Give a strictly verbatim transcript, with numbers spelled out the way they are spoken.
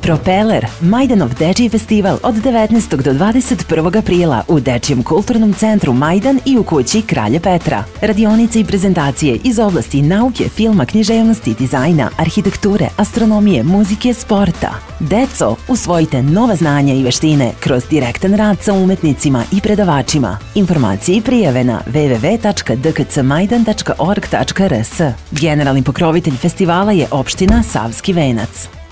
Propeller, Majdanov dečiji festival od devetnaestog do dvadeset prvog aprila u Dečijem kulturnom centru Majdan i u kući Kralja Petra. Radionice i prezentacije iz oblasti nauke, filma, književnosti, dizajna, arhitekture, astronomije, muzike, sporta. Deco, usvojite nova znanja i veštine kroz direktan rad sa umetnicima i predavačima. Informacije i prijave na w w w tačka d k c majdan tačka org tačka r s. Generalni pokrovitelj festivala je opština Savski Venac.